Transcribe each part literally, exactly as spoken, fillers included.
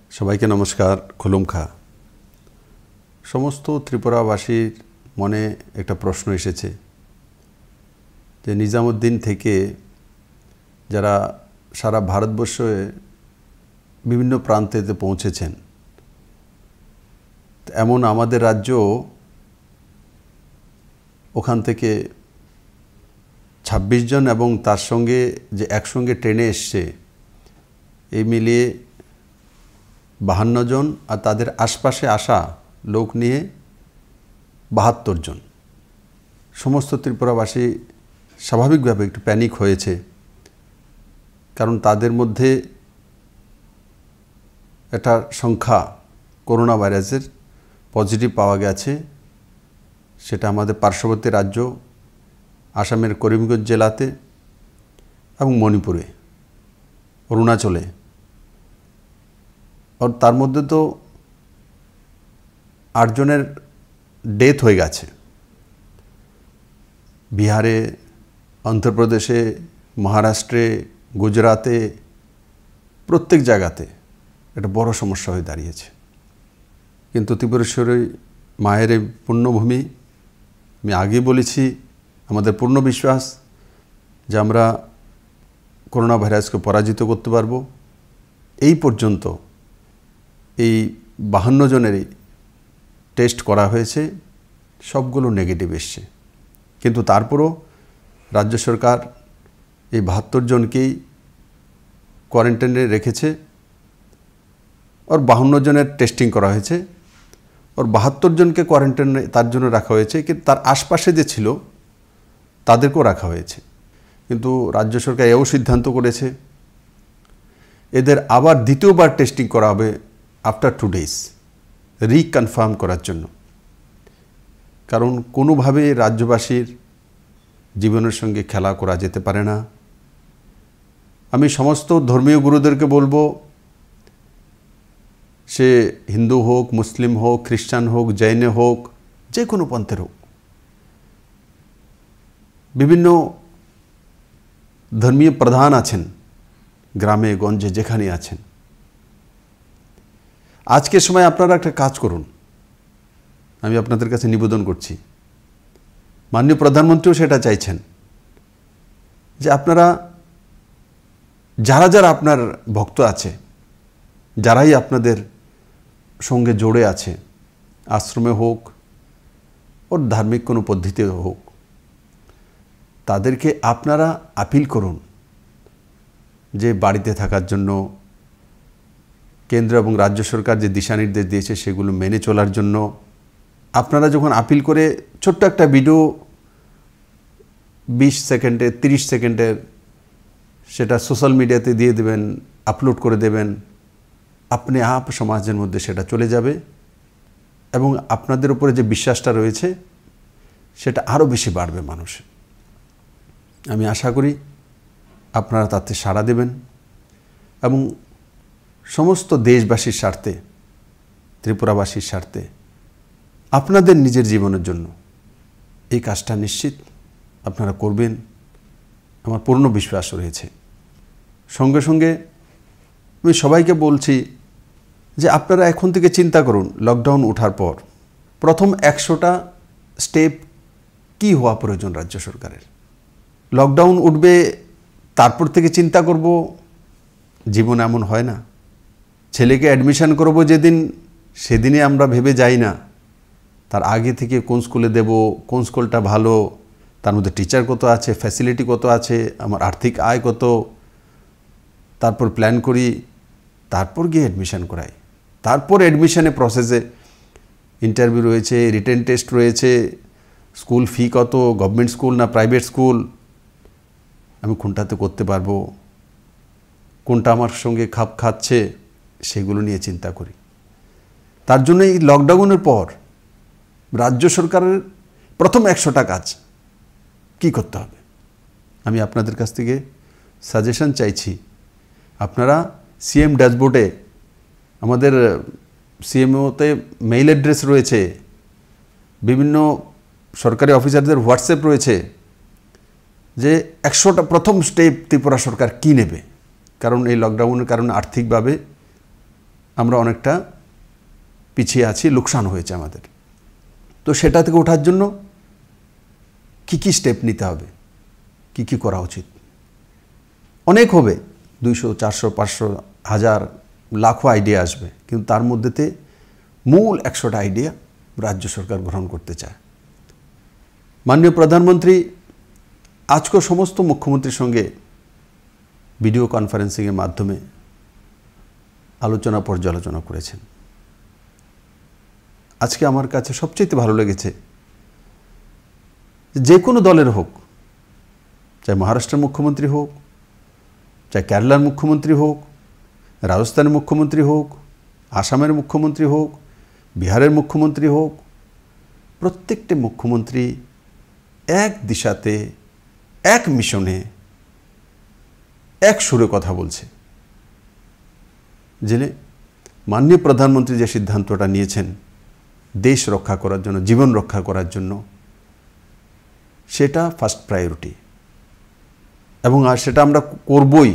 সবাইকে নমস্কার। খুলুমখা। সমস্ত ত্রিপুরাবাসীর মনে একটা প্রশ্ন এসেছে যে নিজামুদ্দিন থেকে যারা সারা ভারতবর্ষে বিভিন্ন প্রান্তেতে পৌঁছেছেন, এমন আমাদের রাজ্য ওখান থেকে ছাব্বিশ জন এবং তার সঙ্গে যে একসঙ্গে ট্রেনে এসছে এই মিলিয়ে বাহান্ন জন, আর তাদের আশপাশে আসা লোক নিয়ে বাহাত্তর জন। সমস্ত ত্রিপুরাবাসী স্বাভাবিকভাবে একটু প্যানিক হয়েছে, কারণ তাদের মধ্যে একটা সংখ্যা করোনা ভাইরাসের পজিটিভ পাওয়া গেছে। সেটা আমাদের পার্শ্ববর্তী রাজ্য আসামের করিমগঞ্জ জেলাতে এবং মণিপুরে, অরুণাচলে। আর তার মধ্যে তো আটজনের ডেথ হয়ে গেছে। বিহারে, অন্ধ্রপ্রদেশে, মহারাষ্ট্রে, গুজরাতে, প্রত্যেক জায়গাতে একটা বড় সমস্যা হয়ে দাঁড়িয়েছে। কিন্তু ত্রিপুরেশ্বরী মায়ের এই পুণ্যভূমি, আমি আগেই বলেছি, আমাদের পূর্ণ বিশ্বাস যে আমরা করোনা ভাইরাসকে পরাজিত করতে পারব। এই পর্যন্ত এই বাহান্ন জনেরই টেস্ট করা হয়েছে, সবগুলো নেগেটিভ এসছে। কিন্তু তারপরও রাজ্য সরকার এই বাহাত্তর জনকেই কোয়ারেন্টাইনে রেখেছে। ওর বাহান্ন জনের টেস্টিং করা হয়েছে, ওর বাহাত্তর জনকে কোয়ারেন্টাইনে তার জন্য রাখা হয়েছে, কিন্তু তার আশপাশে যে ছিল তাদেরকেও রাখা হয়েছে। কিন্তু রাজ্য সরকার এও সিদ্ধান্ত করেছে এদের আবার দ্বিতীয়বার টেস্টিং করা হবে আফটার টু ডেজ, রিকনফার্ম করার জন্য। কারণ কোনোভাবে রাজ্যবাসীর জীবনের সঙ্গে খেলা করা যেতে পারে না। আমি সমস্ত ধর্মীয় গুরুদেরকে বলবো, সে হিন্দু হোক, মুসলিম হোক, খ্রিস্টান হোক, জৈন হোক, যে কোনো পন্থের হোক, বিভিন্ন ধর্মীয় প্রধান আছেন গ্রামে গঞ্জে, যেখানে আছেন, আজকের সময় আপনারা একটা কাজ করুন। আমি আপনাদের কাছে নিবেদন করছি, মাননীয় প্রধানমন্ত্রীও সেটা চাইছেন, যে আপনারা যারা যারা আপনার ভক্ত আছে, যারাই আপনাদের সঙ্গে জড়ে আছে, আশ্রমে হোক ওর ধার্মিক কোনো পদ্ধতিতে হোক, তাদেরকে আপনারা আপিল করুন যে বাড়িতে থাকার জন্য, কেন্দ্র এবং রাজ্য সরকার যে দিশানির্দেশ দিয়েছে সেগুলো মেনে চলার জন্য। আপনারা যখন আপিল করে ছোট্ট একটা ভিডিও বিশ সেকেন্ডের, তিরিশ সেকেন্ডের, সেটা সোশ্যাল মিডিয়াতে দিয়ে দেবেন, আপলোড করে দেবেন, আপনি আপ সমাজের মধ্যে সেটা চলে যাবে এবং আপনাদের উপরে যে বিশ্বাসটা রয়েছে সেটা আরও বেশি বাড়বে মানুষ। আমি আশা করি আপনারা তাতে সাড়া দেবেন এবং সমস্ত দেশবাসীর স্বার্থে, ত্রিপুরাবাসীর স্বার্থে, আপনাদের নিজের জীবনের জন্য এই কাজটা নিশ্চিত আপনারা করবেন, আমার পূর্ণ বিশ্বাস রয়েছে। সঙ্গে সঙ্গে আমি সবাইকে বলছি যে আপনারা এখন থেকে চিন্তা করুন, লকডাউন ওঠার পর প্রথম একশোটা স্টেপ কি হওয়া প্রয়োজন রাজ্য সরকারের। লকডাউন উঠবে তারপর থেকে চিন্তা করব, জীবন এমন হয় না। ছেলেকে অ্যাডমিশন করব যেদিন, সেদিনে আমরা ভেবে যাই না তার আগে থেকে কোন স্কুলে দেব, কোন স্কুলটা ভালো, তার মধ্যে টিচার কত আছে, ফ্যাসিলিটি কত আছে, আমার আর্থিক আয় কত, তারপর প্ল্যান করি, তারপর গিয়ে অ্যাডমিশন করাই। তারপর অ্যাডমিশনে প্রসেসে ইন্টারভিউ রয়েছে, রিটেন টেস্ট রয়েছে, স্কুল ফি কত, গভর্নমেন্ট স্কুল না প্রাইভেট স্কুল, আমি কোনটাতে করতে পারবো, কোনটা আমার সঙ্গে খাপ খাচ্ছে, সেগুলো নিয়ে চিন্তা করি। তার জন্য এই লকডাউনের পর রাজ্য সরকারের প্রথম একশোটা কাজ কি করতে হবে, আমি আপনাদের কাছ থেকে সাজেশন চাইছি। আপনারা সিএম ড্যাশবোর্ডে, আমাদের সিএমওতে মেইল অ্যাড্রেস রয়েছে, বিভিন্ন সরকারি অফিসারদের হোয়াটসঅ্যাপ রয়েছে, যে একশোটা প্রথম স্টেপ ত্রিপুরা সরকার কী নেবে। কারণ এই লকডাউনের কারণে আর্থিকভাবে আমরা অনেকটা পিছিয়ে আছি, লোকসান হয়েছে আমাদের। তো সেটা থেকে ওঠার জন্য কি কি স্টেপ নিতে হবে, কি কি করা উচিত? অনেক হবে, দুইশো চারশো পাঁচশো হাজার লাখো আইডিয়া আসবে, কিন্তু তার মধ্যেতে মূল একশোটা আইডিয়া রাজ্য সরকার গ্রহণ করতে চায়। মাননীয় প্রধানমন্ত্রী আজকে সমস্ত মুখ্যমন্ত্রীর সঙ্গে ভিডিও কনফারেন্সিংয়ের মাধ্যমে আলোচনা পর্যালোচনা করেছেন। আজকে আমার কাছে সবচেয়ে ভালো লেগেছে, যে কোনো দলের হোক, চাই মহারাষ্ট্রের মুখ্যমন্ত্রী হোক, চাই কেরালার মুখ্যমন্ত্রী হোক, রাজস্থানের মুখ্যমন্ত্রী হোক, আসামের মুখ্যমন্ত্রী হোক, বিহারের মুখ্যমন্ত্রী হোক, প্রত্যেকটি মুখ্যমন্ত্রী এক দিশাতে, এক মিশনে, এক সুরে কথা বলছে। জেনে মাননীয় প্রধানমন্ত্রী যে সিদ্ধান্তটা নিয়েছেন দেশ রক্ষা করার জন্য, জীবন রক্ষা করার জন্য, সেটা ফার্স্ট প্রায়োরিটি, এবং আর সেটা আমরা করবই।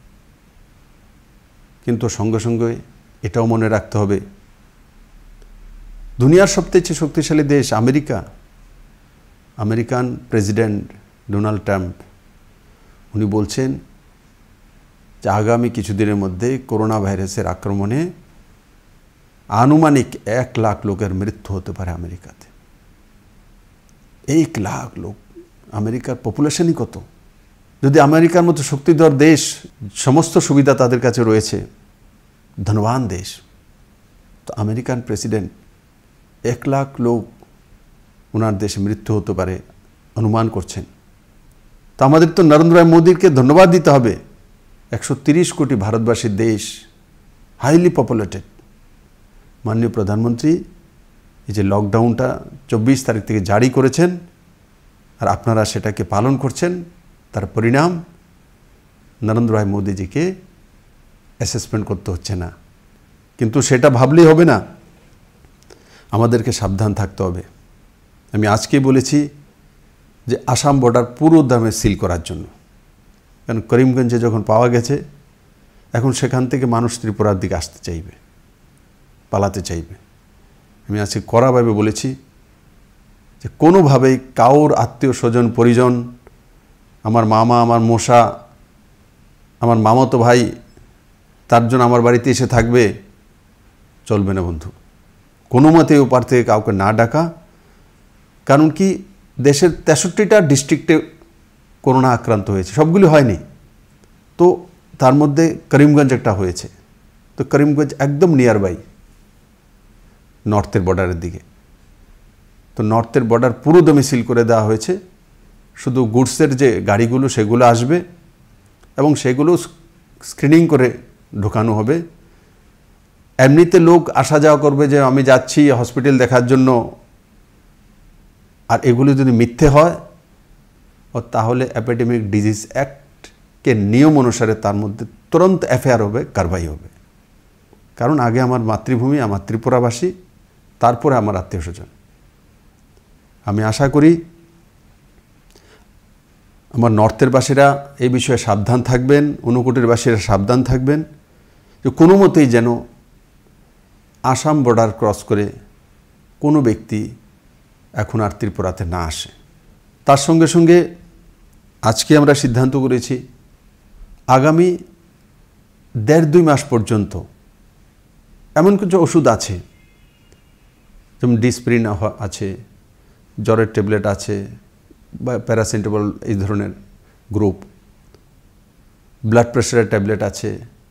কিন্তু সঙ্গে সঙ্গে এটাও মনে রাখতে হবে, দুনিয়ার সবচেয়ে শক্তিশালী দেশ America, American president Donald Trump, উনি বলছেন যে আগামী কিছুদিনের মধ্যে করোনা ভাইরাসের আক্রমণে আনুমানিক এক লাখ লোকের মৃত্যু হতে পারে আমেরিকাতে। এক লাখ লোক, আমেরিকার পপুলেশনই কত? যদি আমেরিকার মতো শক্তিধর দেশ, সমস্ত সুবিধা তাদের কাছে রয়েছে, ধনবান দেশ, তো আমেরিকান প্রেসিডেন্ট এক লাখ লোক ওনার দেশে মৃত্যু হতে পারে অনুমান করছেন। তো আমাদের তো নরেন্দ্র ভাই মোদীকে ধন্যবাদ দিতে হবে। একশো তিরিশ কোটি ভারতবাসীর দেশ, হাইলি পপুলেটেড। মাননীয় প্রধানমন্ত্রী এই যে লকডাউনটা চব্বিশ তারিখ থেকে জারি করেছেন, আর আপনারা সেটাকে পালন করছেন, তার পরিণাম নরেন্দ্র ভাই মোদীজিকে অ্যাসেসমেন্ট করতে হচ্ছে না। কিন্তু সেটা ভাবলেই হবে না, আমাদেরকে সাবধান থাকতে হবে। আমি আজকেই বলেছি যে আসাম বর্ডার পুরো দামে সিল করার জন্য, কারণ করিমগঞ্জে যখন পাওয়া গেছে, এখন সেখান থেকে মানুষ ত্রিপুরার দিকে আসতে চাইবে, পালাতে চাইবে। আমি আজকে কড়াভাবে বলেছি যে কোনোভাবেই কাউর আত্মীয় স্বজন পরিজন, আমার মামা, আমার মশা, আমার মামাতো ভাই, তার জন্য আমার বাড়িতে এসে থাকবে, চলবে না বন্ধু। কোনো মতে ওপার থেকে কাউকে না ডাকা। কারণ কি, দেশের তেষট্টিটা ডিস্ট্রিক্টে করোনা আক্রান্ত হয়েছে, সবগুলি হয়নি। তো তার মধ্যে করিমগঞ্জ একটা হয়েছে। তো করিমগঞ্জ একদম নিয়ার বাই নর্থের বর্ডারের দিকে। তো নর্থের বর্ডার পুরো দমে সিল করে দেওয়া হয়েছে। শুধু গুডসের যে গাড়িগুলো সেগুলো আসবে, এবং সেগুলো স্ক্রিনিং করে ঢোকানো হবে। এমনিতে লোক আসা যাওয়া করবে যে আমি যাচ্ছি হসপিটাল দেখার জন্য, আর এগুলো যদি মিথ্যে হয়, ও তাহলে এপিডেমিক ডিজিজ অ্যাক্টকে নিয়ম অনুসারে তার মধ্যে তুরন্ত এফআইআর হবে, কারবাই হবে। কারণ আগে আমার মাতৃভূমি, আমার ত্রিপুরাবাসী, তারপরে আমার আত্মীয় স্বজন। আমি আশা করি আমার নর্থের বাসীরা এই বিষয়ে সাবধান থাকবেন, ঊনকোটির বাসীরা সাবধান থাকবেন, যে কোনো মতেই যেন আসাম বর্ডার ক্রস করে কোনো ব্যক্তি এখন আর ত্রিপুরাতে না আসে। তার সঙ্গে সঙ্গে আজকে আমরা সিদ্ধান্ত করেছি আগামী দেড় দুই মাস পর্যন্ত এমন কিছু ওষুধ আছে, যেমন ডিসপ্রিন আছে, জ্বরের ট্যাবলেট আছে, বা প্যারাসিটামল, এই ধরনের গ্রুপ, ব্লাড প্রেশারের ট্যাবলেট আছে,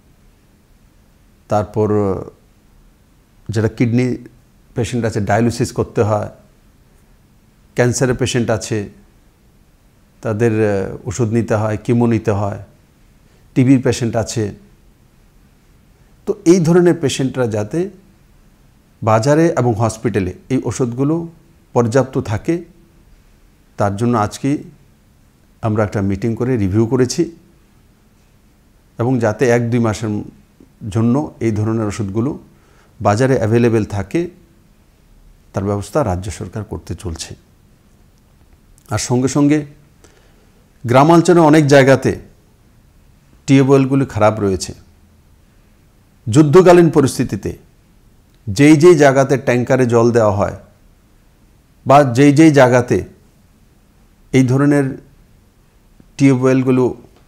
তারপর যারা কিডনি পেশেন্ট আছে ডায়ালিসিস করতে হয়, ক্যান্সারের পেশেন্ট আছে তাদের ওষুধ নিতে হয়, কিমো নিতে হয়, টিবির পেশেন্ট আছে। তো এই ধরনের পেশেন্টরা যাতে বাজারে এবং হসপিটালে এই ওষুধগুলো পর্যাপ্ত থাকে, তার জন্য আজকে আমরা একটা মিটিং করে রিভিউ করেছি, এবং যাতে এক দুই মাসের জন্য এই ধরনের ওষুধগুলো বাজারে অ্যাভেলেবেল থাকে, তার ব্যবস্থা রাজ্য সরকার করতে চলছে। আর সঙ্গে সঙ্গে গ্রামাঞ্চলে অনেক জায়গাতে টিউবওয়েলগুলি খারাপ রয়েছে, যুদ্ধকালীন পরিস্থিতিতে যেই যেই জায়গাতে ট্যাঙ্কারে জল দেওয়া হয় বা যেই যেই জায়গাতে এই ধরনের টিউবওয়েলগুলো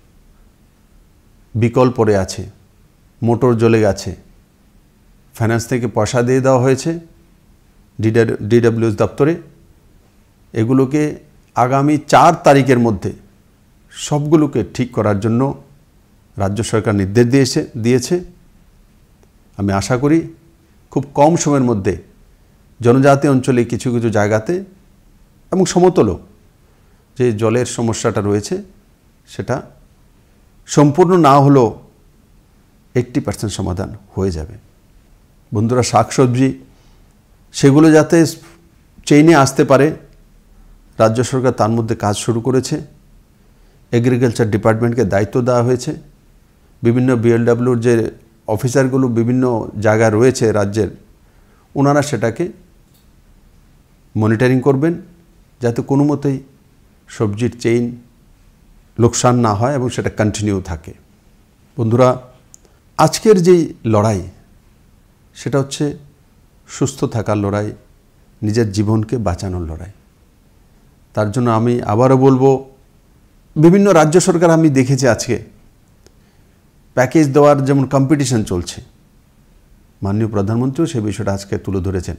বিকল পড়ে আছে, মোটর জ্বলে গেছে, ফাইন্যান্স থেকে পয়সা দিয়ে দেওয়া হয়েছে ডিডব্লিউএস দপ্তরে, এগুলোকে আগামী চার তারিখের মধ্যে সবগুলোকে ঠিক করার জন্য রাজ্য সরকার নির্দেশ দিয়েছে দিয়েছে আমি আশা করি খুব কম সময়ের মধ্যে জনজাতি অঞ্চলে কিছু কিছু জায়গাতে এবং সমতলও যে জলের সমস্যাটা রয়েছে সেটা সম্পূর্ণ না হলেও এইট্টি পার্সেন্ট সমাধান হয়ে যাবে। বন্ধুরা, শাকসবজি সেগুলো যাতে চেইনে আসতে পারে রাজ্য সরকার তার মধ্যে কাজ শুরু করেছে। এগ্রিকালচার ডিপার্টমেন্টকে দায়িত্ব দেওয়া হয়েছে। বিভিন্ন বিএলডব্লিউর যে অফিসারগুলো বিভিন্ন জায়গায় রয়েছে রাজ্যের, ওনারা সেটাকে মনিটরিং করবেন যাতে কোনো মতেই সবজির চেইন লোকসান না হয় এবং সেটা কন্টিনিউ থাকে। বন্ধুরা, আজকের যেই লড়াই সেটা হচ্ছে সুস্থ থাকার লড়াই, নিজের জীবনকে বাঁচানোর লড়াই। তার জন্য আমি আবারও বলবো, বিভিন্ন রাজ্য সরকার আমি দেখেছি আজকে প্যাকেজ দেওয়ার যেমন কম্পিটিশন চলছে, মাননীয় প্রধানমন্ত্রীও সেই বিষয়টা আজকে তুলে ধরেছেন।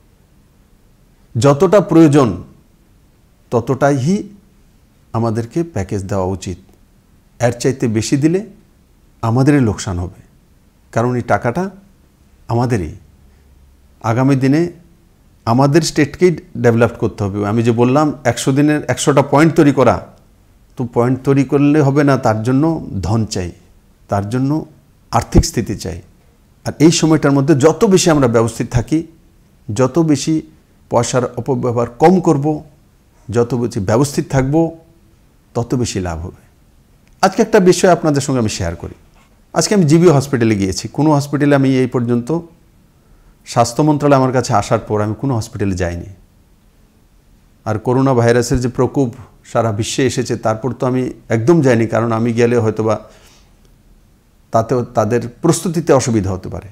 যতটা প্রয়োজন ততটাই আমাদেরকে প্যাকেজ দেওয়া উচিত। এর চাইতে বেশি দিলে আমাদেরই লোকসান হবে, কারণ এই টাকাটা আমাদেরই। আগামী দিনে আমাদের স্টেটকেই ডেভেলপ করতে হবে। আমি যে বললাম একশো দিনের একশোটা পয়েন্ট তৈরি করা, তো পয়েন্ট তৈরি করলে হবে না, তার জন্য ধন চাই, তার জন্য আর্থিক স্থিতি চাই। আর এই সময়টার মধ্যে যত বেশি আমরা ব্যবস্থিত থাকি, যত বেশি পয়সার অপব্যবহার কম করব, যত বেশি ব্যবস্থিত থাকব, তত বেশি লাভ হবে। আজকে একটা বিষয় আপনাদের সঙ্গে আমি শেয়ার করি। আজকে আমি জিবি হসপিটালে গিয়েছি। কোনো হসপিটালে আমি এই পর্যন্ত স্বাস্থ্য মন্ত্রণালয় আমার কাছে আসার পর আমি কোনো হসপিটালে যাইনি। আর করোনা ভাইরাসের যে প্রকোপ সারা বিশ্বে এসেছে, তারপর তো আমি একদম যাইনি, কারণ আমি গেলে হয়তোবা তাতেও তাদের প্রস্তুতিতে অসুবিধা হতে পারে।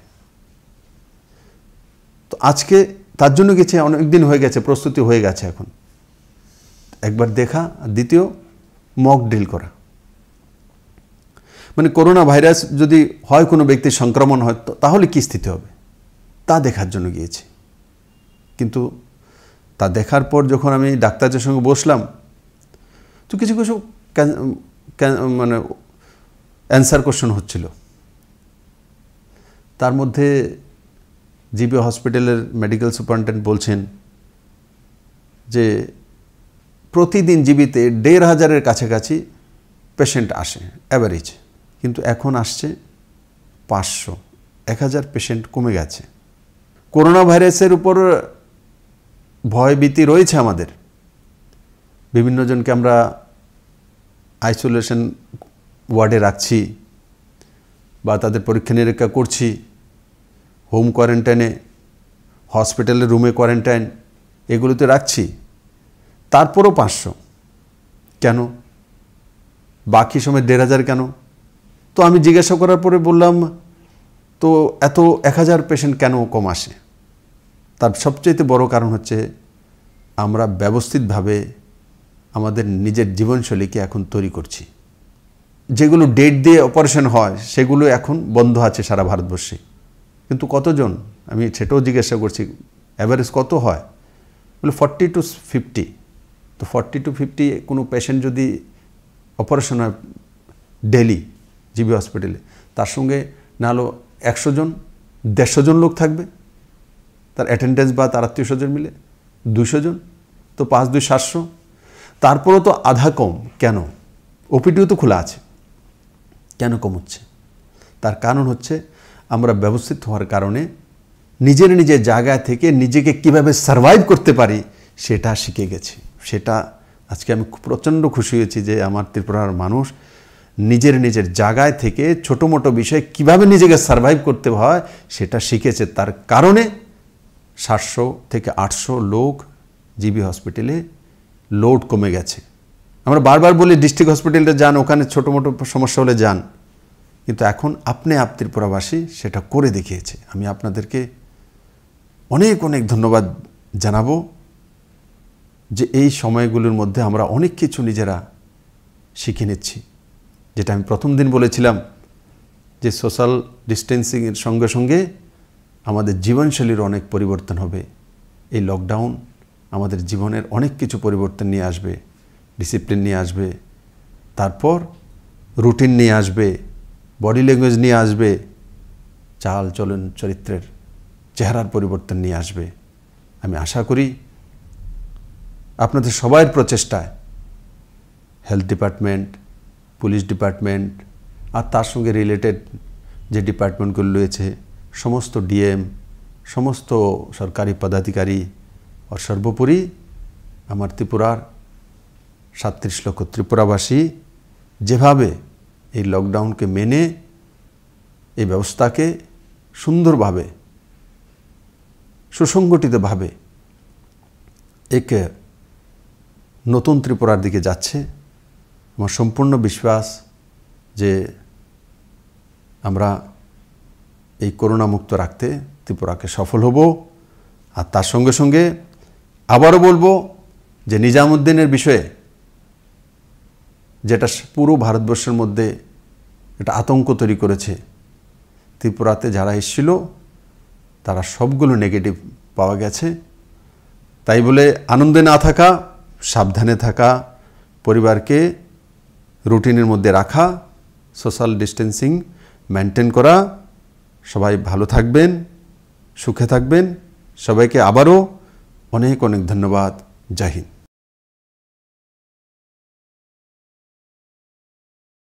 তো আজকে তার জন্য গেছে, অনেক দিন হয়ে গেছে, প্রস্তুতি হয়ে গেছে। এখন একবার দেখা, দ্বিতীয় মক ড্রিল করা, মানে করোনা ভাইরাস যদি হয়, কোনো ব্যক্তির সংক্রমণ হয়, তাহলে কী স্থিতি হবে তা দেখার জন্য গিয়েছি। কিন্তু তা দেখার পর যখন আমি ডাক্তারদের সঙ্গে বসলাম, তো কিছু কিছু মানে অ্যান্সার কোশ্চেন হচ্ছিল। তার মধ্যে জিবি হসপিটালের মেডিকেল সুপারিনটেন্ডেন্ট বলছেন যে প্রতিদিন জিবিতে দেড় হাজারের কাছাকাছি পেশেন্ট আসে অ্যাভারেজ, কিন্তু এখন আসছে পাঁচশো, এক হাজার পেশেন্ট কমে গেছে। করোনা ভাইরাসের উপর ভয়ভীতি রয়েছে আমাদের। বিভিন্ন জনকে আমরা আইসোলেশন ওয়ার্ডে রাখছি বা তাদের পরীক্ষা নিরীক্ষা করছি, হোম কোয়ারেন্টাইনে, হসপিটালের রুমে কোয়ারেন্টাইন, এগুলোতে রাখছি। তারপরও পাঁচশো কেন? বাকি সময় দেড় হাজার কেন? তো আমি জিজ্ঞাসা করার পরে বললাম, তো এত এক হাজার পেশেন্ট কেন কম আসে? তার সবচেয়ে বড় কারণ হচ্ছে আমরা ব্যবস্থিতভাবে আমাদের নিজের জীবনশৈলীকে এখন তৈরি করছি। যেগুলো ডেট দিয়ে অপারেশন হয় সেগুলো এখন বন্ধ আছে সারা ভারতবর্ষে, কিন্তু কতজন, আমি সেটাও জিজ্ঞাসা করছি, অ্যাভারেজ কত হয়? বলে ফর্টি টু ফিফটি। তো ফর্টি টু ফিফটি কোনো পেশেন্ট যদি অপারেশন হয় ডেলি জিবি হসপিটালে, তার সঙ্গে না হলো একশো জন দেড়শো জন লোক থাকবে, তার অ্যাটেন্ডেন্স বা তার আত্মীয় স্বজন মিলে দুশো জন, তো পাঁচ দুই সাতশো। তারপরেও তো আধা কম কেন? ওপিডিও তো খোলা আছে, কেন কম হচ্ছে? তার কারণ হচ্ছে আমরা ব্যবস্থিত হওয়ার কারণে নিজের নিজের জায়গায় থেকে নিজেকে কিভাবে সার্ভাইভ করতে পারি সেটা শিখে গেছি। সেটা আজকে আমি প্রচণ্ড খুশি হয়েছি যে আমার ত্রিপুরার মানুষ নিজের নিজের জায়গায় থেকে ছোটো মোটো বিষয় কিভাবে নিজেকে সার্ভাইভ করতে হয় সেটা শিখেছে। তার কারণে সাতশো থেকে আটশো লোক জিবি হসপিটালে লোড কমে গেছে। আমরা বারবার বলি ডিস্ট্রিক্ট হসপিটালটা যান, ওখানে ছোটো মোটো সমস্যা হলে যান, কিন্তু এখন আপনি আপ ত্রিপুরাবাসী সেটা করে দেখিয়েছে। আমি আপনাদেরকে অনেক অনেক ধন্যবাদ জানাবো যে এই সময়গুলোর মধ্যে আমরা অনেক কিছু নিজেরা শিখে নিচ্ছি। যেটা আমি প্রথম দিন বলেছিলাম যে সোশ্যাল ডিস্টেন্সিংয়ের সঙ্গে সঙ্গে আমাদের জীবনশৈলীর অনেক পরিবর্তন হবে। এই লকডাউন আমাদের জীবনের অনেক কিছু পরিবর্তন নিয়ে আসবে, ডিসিপ্লিন নিয়ে আসবে, তারপর রুটিন নিয়ে আসবে, বডি ল্যাঙ্গুয়েজ নিয়ে আসবে, চাল চলন চরিত্রের চেহারার পরিবর্তন নিয়ে আসবে। আমি আশা করি আপনাদের সবার প্রচেষ্টায় হেলথ ডিপার্টমেন্ট, পুলিশ ডিপার্টমেন্ট আর তার সঙ্গে রিলেটেড যে ডিপার্টমেন্টগুলো রয়েছে, সমস্ত ডিএম, সমস্ত সরকারি পদাধিকারী আর সর্বোপরি আমার ত্রিপুরার সাতত্রিশ লক্ষ ত্রিপুরাবাসী যেভাবে এই লকডাউনকে মেনে এই ব্যবস্থাকে সুন্দরভাবে সুসংগঠিতভাবে এক নতুন ত্রিপুরার দিকে যাচ্ছে, আমার সম্পূর্ণ বিশ্বাস যে আমরা এই করোনা মুক্ত রাখতে ত্রিপুরাকে সফল হব। আর তার সঙ্গে সঙ্গে আবারও বলবো যে নিজামুদ্দিনের বিষয়ে যেটা পুরো ভারতবর্ষের মধ্যে একটা আতঙ্ক তৈরি করেছে, ত্রিপুরাতে যারা এসেছিল তারা সবগুলো নেগেটিভ পাওয়া গেছে। তাই বলে আনন্দে না থাকা, সাবধানে থাকা, পরিবারকে রুটিনের মধ্যে রাখা, সোশ্যাল ডিস্টেন্সিং মেনটেন করা। সবাই ভালো থাকবেন, সুখে থাকবেন। সবাইকে আবারও অনেক অনেক ধন্যবাদ। জয় হিন্দ।